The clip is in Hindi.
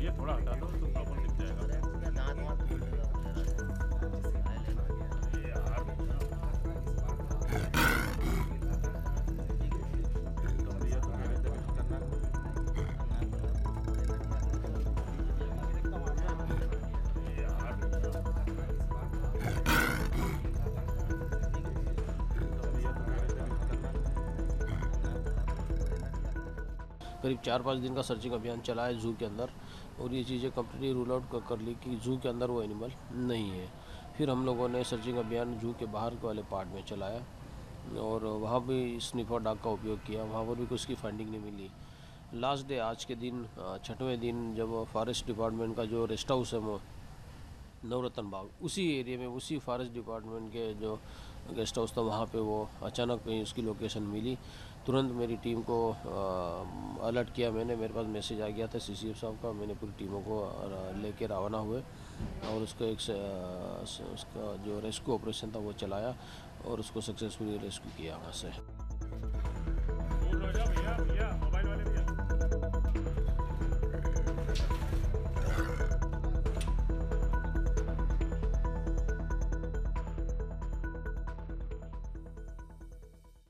ये थोड़ा हटा दो तो प्रॉपर दिख जाएगा। उसका दांत वांत फूल करीब 4-5 दिन का सर्चिंग अभियान चला है जू के अंदर, और ये चीज़ें कम्प्लीटली रूल आउट कर ली कि जू के अंदर वो एनिमल नहीं है। फिर हम लोगों ने सर्चिंग अभियान जू के बाहर के वाले पार्ट में चलाया और वहाँ भी स्निफर डॉग का उपयोग किया, वहाँ पर भी कुछ की फाइंडिंग नहीं मिली। लास्ट डे आज के दिन 6वें दिन जब फॉरेस्ट डिपार्टमेंट का जो रेस्ट हाउस है वो नवरत्न बाग, उसी एरिया में, उसी फॉरेस्ट डिपार्टमेंट के जो गेस्ट हाउस था वहाँ पे वो अचानक कहीं उसकी लोकेशन मिली। तुरंत मेरी टीम को अलर्ट किया मैंने, मेरे पास मैसेज आ गया था सीसीएफ साहब का, मैंने पूरी टीमों को लेके रवाना हुए और उसका जो रेस्क्यू ऑपरेशन था वो चलाया और उसको सक्सेसफुली रेस्क्यू किया वहाँ से।